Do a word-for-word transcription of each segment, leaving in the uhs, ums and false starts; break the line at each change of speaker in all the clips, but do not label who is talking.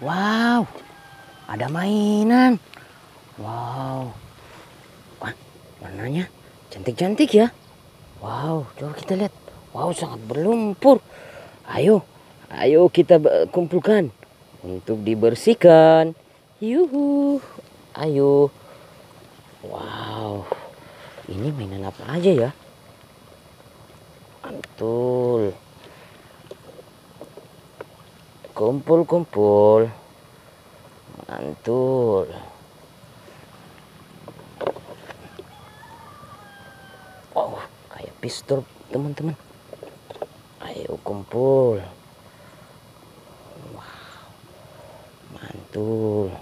Wow, ada mainan. Wow, wah, warnanya cantik-cantik ya. Wow, coba kita lihat. Wow, sangat berlumpur. Ayo, ayo kita kumpulkan untuk dibersihkan. Yuhu, ayo. Wow, ini mainan apa aja ya? Mantul. Kumpul-kumpul. Mantul. Wow, kayak pistol teman-teman. Ayo kumpul. Wow, mantul.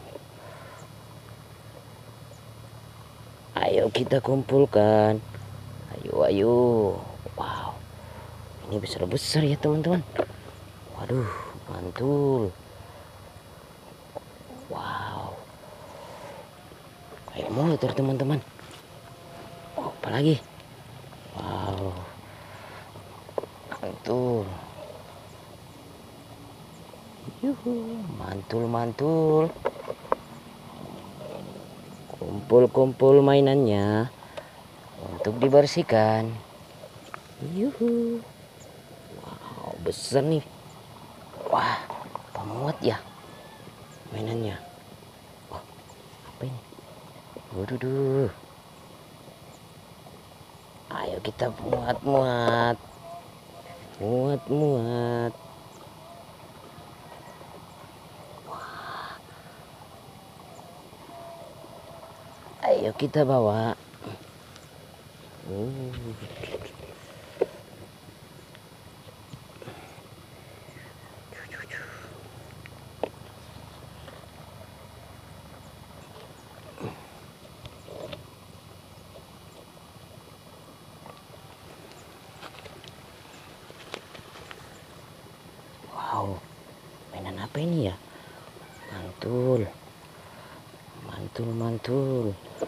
Ayo kita kumpulkan. Ayo, ayo. Wow, ini besar-besar ya teman-teman. Waduh, mantul. Wow, kayak motor teman-teman. Oh, apalagi? Wow, mantul. Yuhu, mantul, mantul. Kumpul-kumpul mainannya untuk dibersihkan. Yuhu. Wow, besar nih. Wah, pemuat ya mainannya. Wah, apa ini? Waduh. Ayo kita muat-muat. Muat-muat. Wah. Ayo kita bawa. Uh. Wow, mainan apa ini ya? Mantul, mantul, mantul.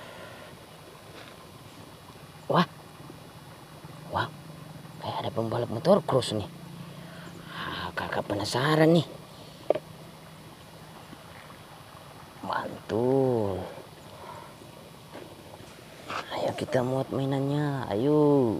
Wah, wah, kayak ada pembalap motor cross nih. Ah, kakak penasaran nih. Mantul. Ayo kita muat mainannya, ayo.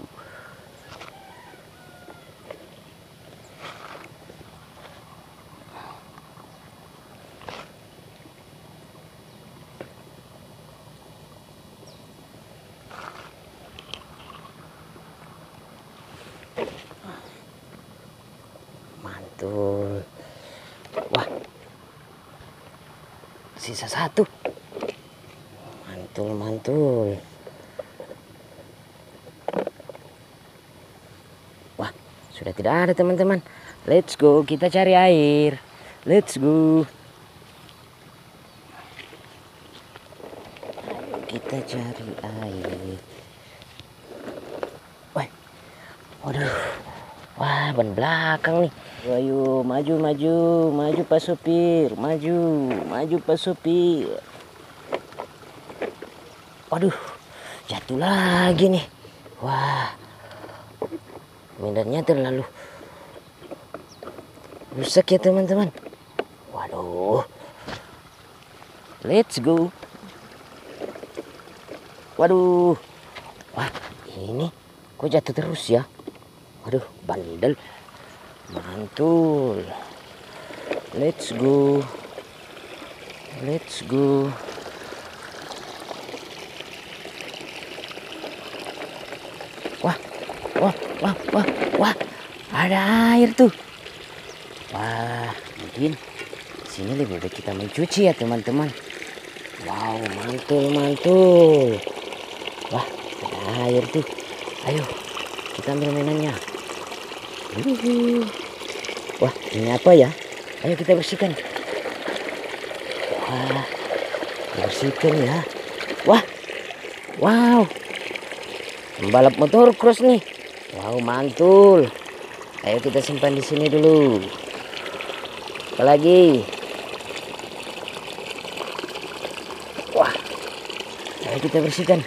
Mantul. Wah, sisa satu. Mantul, mantul. Wah, sudah tidak ada teman-teman. Let's go, kita cari air. Let's go. Ayo kita cari air. Wah, waduh. Wah, ban belakang nih. Ayo, maju, maju, maju Pak Supir, maju, maju Pak Supir. Waduh, jatuh lagi nih. Wah, medannya terlalu rusak ya teman-teman. Waduh, let's go. Waduh, wah ini kok jatuh terus ya. Waduh, bandel. Mantul. Let's go. Let's go. Wah, wah, wah, wah, wah. Ada air tuh. Wah, mungkin sini lebih baik kita mencuci ya teman-teman. Wow, mantul, mantul. Wah, ada air tuh. Ayo, kita ambil mainannya. Yuhu. Wah, ini apa ya? Ayo kita bersihkan. Wah, bersihkan ya. Wah, wow, pembalap motor cross nih. Wow, mantul. Ayo kita simpan di sini dulu. Apalagi? Wah, ayo kita bersihkan.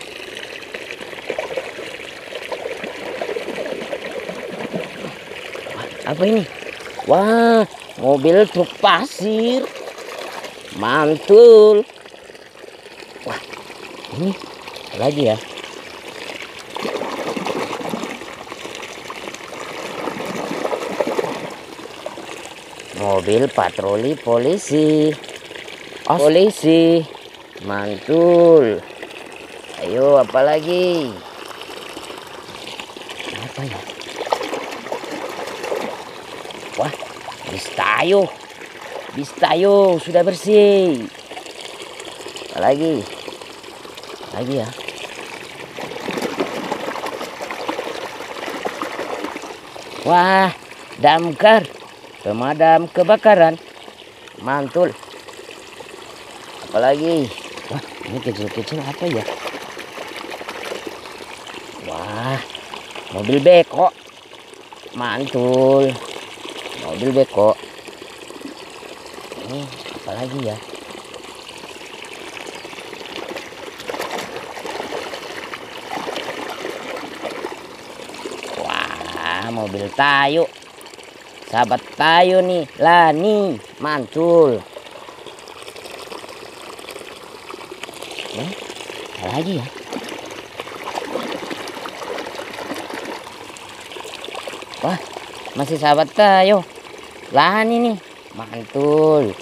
Wah, apa ini? Wah, mobil truk pasir. mantul. Wah, ini lagi ya. Mobil patroli polisi. Oh, polisi. Mantul. Ayo, apa lagi? Apa ya? Wah, bis tayo. Bis tayo sudah bersih. Apa lagi? Lagi ya. Wah, damkar. Pemadam kebakaran. Mantul. Apalagi? Wah, ini kecil-kecil apa ya? Wah, mobil beko. Mantul. Mobil beko. Ini apalagi ya? Wah, mobil tayo. Sahabat tayo nih, lah nih, mantul. Eh, apa lagi ya? Wah, masih sahabat tayo. Lah nih, mantul.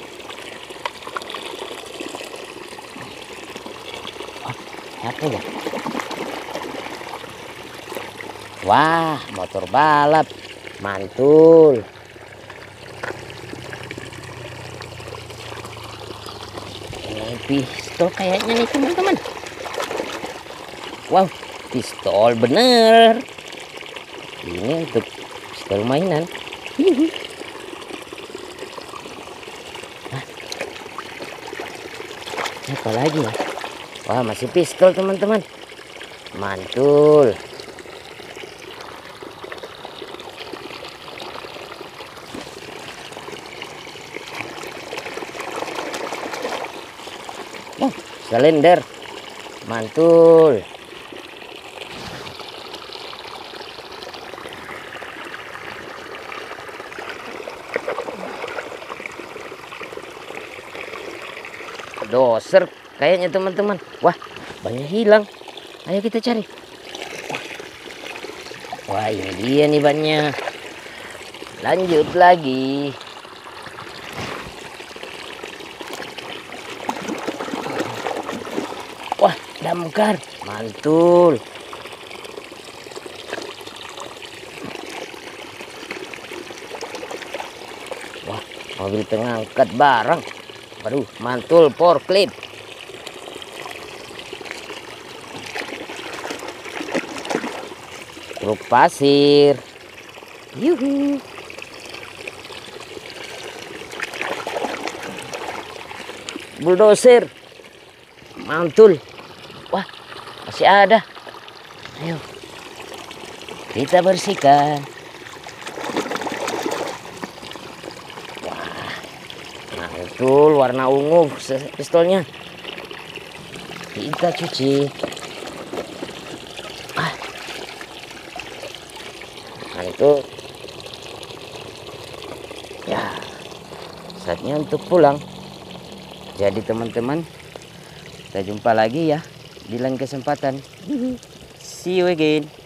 Oh, apa ya? Wah, motor balap, mantul. Pistol kayaknya nih teman-teman. Wow, pistol bener. Ini untuk pistol mainan. Hah? Apa lagi ya? Wah, masih pistol teman-teman. Mantul. Oh, silinder. Mantul. Doser kayaknya teman-teman. Wah, banyak hilang. Ayo kita cari. Wah, ini dia nih bannya. Lanjut lagi. Wah, damkar. Mantul. Wah, mobil pengangkat barang. Waduh, mantul, forklift. Truk pasir. Yuhu. Bulldozer. Mantul. Wah, masih ada. Ayo, kita bersihkan. Wah, mantul, warna ungu pistolnya. Kita cuci. Ah, mantul. Ya, saatnya untuk pulang. Jadi teman-teman, kita jumpa lagi ya di lain kesempatan. See you again.